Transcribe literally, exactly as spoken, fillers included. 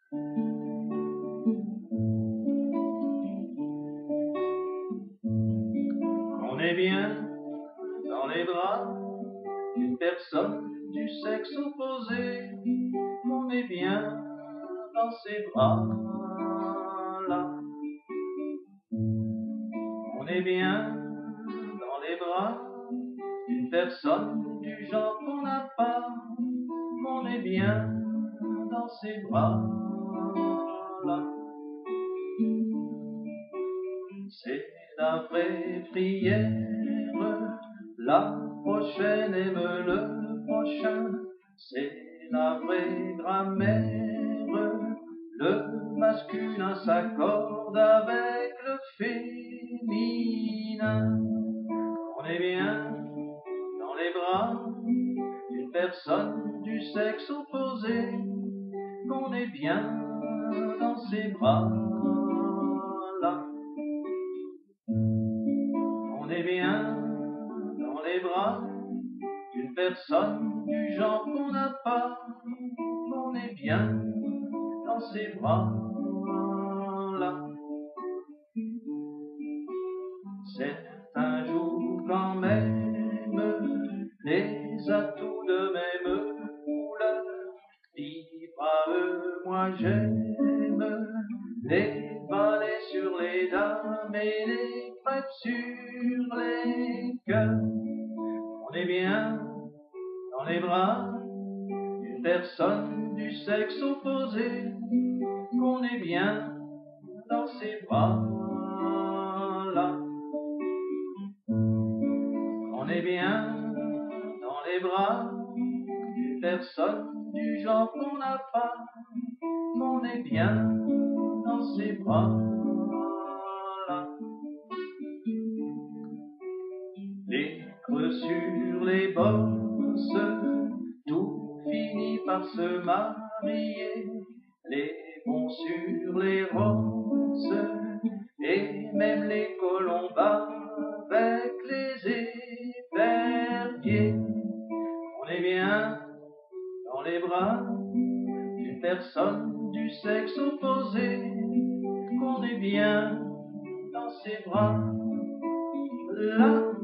On est bien dans les bras d'une personne du sexe opposé. On est bien dans ses bras-là. On est bien dans les bras d'une personne du genre qu'on n'a pas. On est bien dans ses bras-là. C'est la vraie prière, la prochaine aime le prochain. C'est la vraie grammaire, le masculin s'accorde avec le féminin. On est bien dans les bras d'une personne du sexe opposé. On est bien dans ses bras-là. On est bien dans les bras d'une personne du genre qu'on n'a pas. On est bien dans ses bras-là. Certains jouent quand même les atouts de même couleur. Libre à eux, moi j'aime les balais sur les dames et les crêpes sur les cœurs. On est bien dans les bras d'une personne du sexe opposé. On est bien dans ses bras-là. On est bien dans les bras d'une personne du genre qu'on n'a pas. On est bien dans ses bras-là. Les creux sur les bosses, tout finit par se marier. Les bons sur les roses, et même les colombas avec les éperviers. On est bien dans les bras d'une personne du sexe opposé. On est bien dans ses bras là.